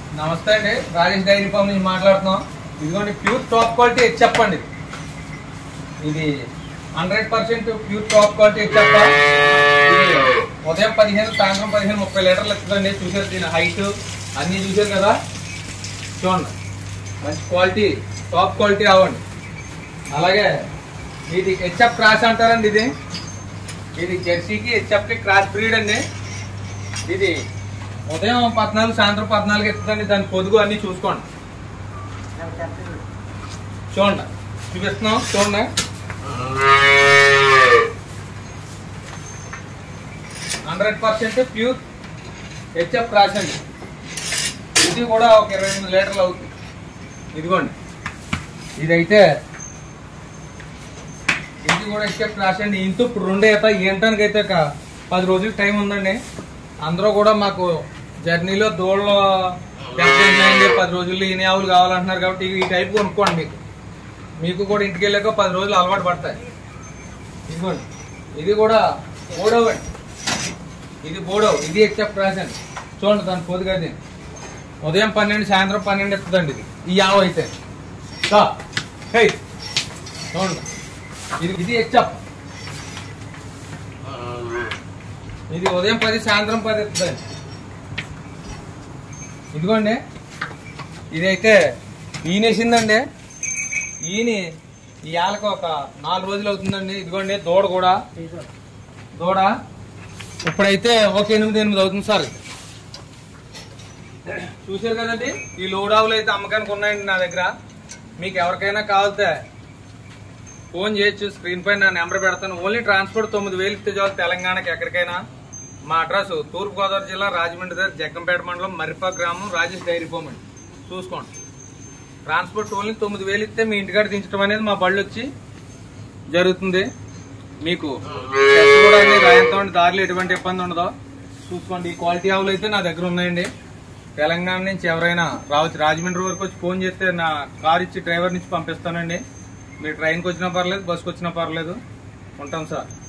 నమస్తే అండి, Rajesh dairy farm నుంచి మాట్లాడుతున్నాం. ఇదిగోండి ప్యూర్ టాప్ క్వాలిటీ చెప్పండి. ఇది 100% ప్యూర్ టాప్ క్వాలిటీ చెప్ప. ఉదయం 15 సాయంత్రం 15 30 లీటర్లు ఇస్తుందండి. చూసారు దీని హైట్ అన్నీ చూసారు కదా, చూడండి మంచి క్వాలిటీ టాప్ క్వాలిటీ అవ్వండి. అలాగే ఇది హెచ్ఎఫ్ క్రాస్ అంటారండి. ఇది జెర్సీకి హెచ్ఎఫ్కి క్రాస్ బ్రీడ్ అండి. ఇది ఉదయం 14 సాయంత్రం 14 ఇస్తుందండి. దాని పొదుగు అన్ని చూసుకోండి, చూడండి చూపిస్తున్నాం చూడండి. ప్యూర్ హెచ్ఎఫ్ క్రాస్ అండి. ఇది కూడా ఒక 28 లీటర్లు అవుతుంది. ఇదిగోండి ఇదైతే ఇది కూడా హెచ్ఎఫ్ క్రాస్ అండి. ఇంటూ ఇప్పుడు 2 అవుతాయి. ఏంటానికి అయితే 10 రోజులు టైం ఉందండి. అందరూ కూడా మాకు జర్నీలో దూడలో 10 రోజుల్లో ఈయన ఆవులు కావాలంటున్నారు కాబట్టి ఈ టైప్ కొనుక్కోండి. మీకు కూడా ఇంటికి వెళ్ళాక 10 రోజులు అలవాటు పడతాయి. ఇదిగోండి ఇది కూడా బోడో అండి. ఇది బోడో, ఇది హెచ్ఎఫ్ క్రాస్ అండి. చూడండి దాని పొదుగు అది ఉదయం 12 సాయంత్రం 12 ఇస్తుందండి. ఈ ఆవు అయితే చూడండి ఇది హెచ్ఎఫ్. ఇది ఉదయం 10 సాయంత్రం 10 ఇస్తుందండి. ఇదిగోండి ఇదైతే ఈయనేసిందండి. ఈయన ఈ ఆలకు ఒక 4 రోజులు అవుతుందండి. ఇదిగోండి దూడ ఇప్పుడైతే ఒక 8 అవుతుంది సార్. చూసారు కదండి, ఈ లోడ్ ఆవులు అయితే అమ్మకానికి ఉన్నాయండి నా దగ్గర. మీకు ఎవరికైనా కావాలితే ఫోన్ చేయొచ్చు. స్క్రీన్ పైన నా నెంబర్ పెడతాను. ఓన్లీ ట్రాన్స్పోర్ట్ 9,000 ఇస్తే చాలు తెలంగాణకి ఎక్కడికైనా. మా అడ్రస్ తూర్పుగోదావరి జిల్లా రాజమండ్రి దగ్గర జగ్గంపేట మండలం మర్రిపా గ్రామం, రాజేష్ డైరీ ఫామ్ అండి. చూసుకోండి. ట్రాన్స్పోర్ట్ ఓన్లీ 9,000 ఇస్తే మీ ఇంటికాడ దించడం అనేది మా బళ్ళు వచ్చి జరుగుతుంది. మీకు కూడా అన్ని రాయంతో దారిలో ఎటువంటి ఇబ్బంది ఉండదో చూసుకోండి. ఈ క్వాలిటీ ఆవులు అయితే నా దగ్గర ఉన్నాయండి. తెలంగాణ నుంచి ఎవరైనా రావచ్చు. రాజమండ్రి వరకు వచ్చి ఫోన్ చేస్తే నా కార్ ఇచ్చి డ్రైవర్ నుంచి పంపిస్తానండి. మీరు ట్రైన్కి వచ్చినా పర్లేదు, బస్కి వచ్చినా పర్లేదు. ఉంటాం సార్.